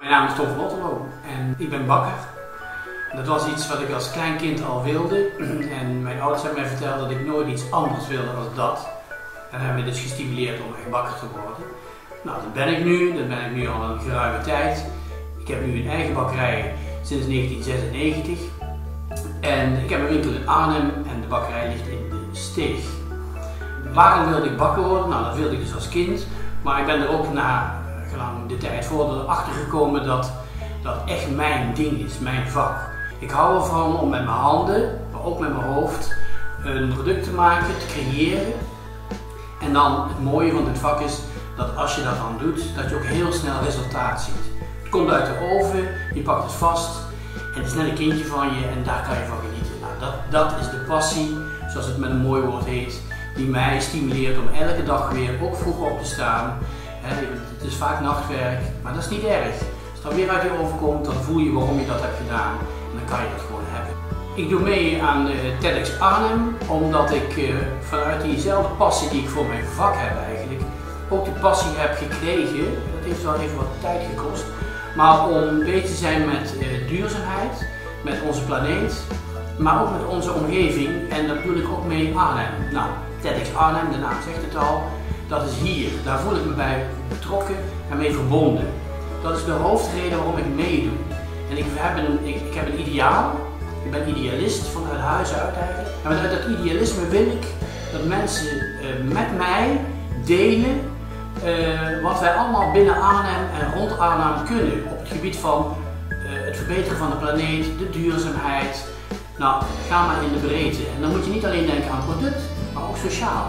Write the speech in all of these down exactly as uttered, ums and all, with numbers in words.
Mijn naam is Tom van Otterlo en ik ben bakker. Dat was iets wat ik als klein kind al wilde en mijn ouders hebben mij verteld dat ik nooit iets anders wilde dan dat. En hebben me dus gestimuleerd om echt bakker te worden. Nou, dat ben ik nu, dat ben ik nu al een geruime tijd. Ik heb nu een eigen bakkerij sinds negentien zesennegentig. En ik heb een winkel in Arnhem en de bakkerij ligt in de Steeg. Waarom wilde ik bakker worden? Nou, dat wilde ik dus als kind. Maar ik ben er ook na gelang de tijd voor achter gekomen dat dat echt mijn ding is, mijn vak. Ik hou ervan om met mijn handen, maar ook met mijn hoofd, een product te maken, te creëren. En dan het mooie van dit vak is dat als je dat dan doet, dat je ook heel snel resultaat ziet. Het komt uit de oven, je pakt het vast en het is net een kindje van je en daar kan je van genieten. Nou, dat, dat is de passie, zoals het met een mooi woord heet, die mij stimuleert om elke dag weer ook vroeg op te staan. Het is vaak nachtwerk, maar dat is niet erg. Als dat weer uit je overkomt, dan voel je waarom je dat hebt gedaan en dan kan je dat gewoon hebben. Ik doe mee aan TEDx Arnhem, omdat ik vanuit diezelfde passie die ik voor mijn vak heb eigenlijk, ook de passie heb gekregen. Dat heeft wel even wat tijd gekost, maar om bezig te zijn met duurzaamheid, met onze planeet, maar ook met onze omgeving en dat doe ik ook mee in Arnhem. Nou, TEDx Arnhem, de naam zegt het al, dat is hier. Daar voel ik me bij betrokken en mee verbonden. Dat is de hoofdreden waarom ik meedoe. En ik heb een, ik, ik heb een ideaal, ik ben idealist vanuit huis uit eigenlijk. En vanuit dat idealisme wil ik dat mensen uh, met mij delen uh, wat wij allemaal binnen Arnhem en rond Arnhem kunnen op het gebied van uh, het verbeteren van de planeet, de duurzaamheid. Nou, ga maar in de breedte. En dan moet je niet alleen denken aan product, maar ook sociaal.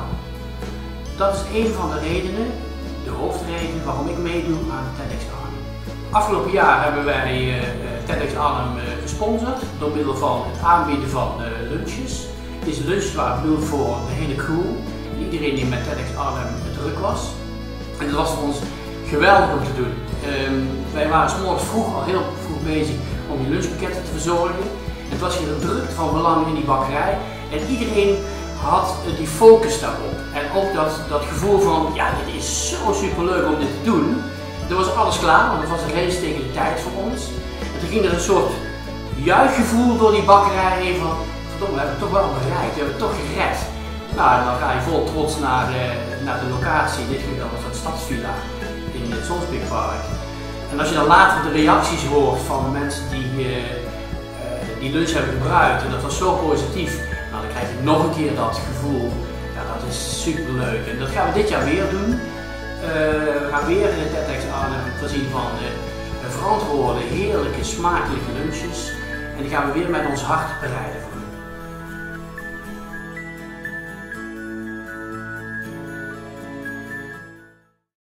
Dat is een van de redenen, de hoofdreden waarom ik meedoe aan TEDx Arnhem. Afgelopen jaar hebben wij uh, TEDx Arnhem uh, gesponsord door middel van het aanbieden van uh, lunches. Het is lunch waar bedoeld voor de hele crew, iedereen die met TEDx Arnhem druk was. En dat was voor ons geweldig om te doen. Um, wij waren 's morgens vroeg al heel vroeg bezig om die lunchpakketten te verzorgen. Het was hier druk van belang in die bakkerij en iedereen had die focus daarop. En ook dat, dat gevoel van, ja, dit is zo super leuk om dit te doen. Er was alles klaar, want het was een race tegen de tijd voor ons. En toen ging er een soort juichgevoel door die bakkerij heen van, verdomme, we hebben het toch wel bereikt, we hebben het toch gered. Nou, en dan ga je vol trots naar, uh, naar de locatie, in dit geval was dat Stadsvilla in het Zonspikpark. En als je dan later de reacties hoort van mensen die uh, uh, die lunch hebben gebruikt, en dat was zo positief, nou, dan krijg je nog een keer dat gevoel. Ja, dat is super leuk. En dat gaan we dit jaar weer doen. Uh, we gaan weer in de TEDx Arnhem voorzien van uh, verantwoorde, heerlijke, smakelijke lunches. En die gaan we weer met ons hart bereiden.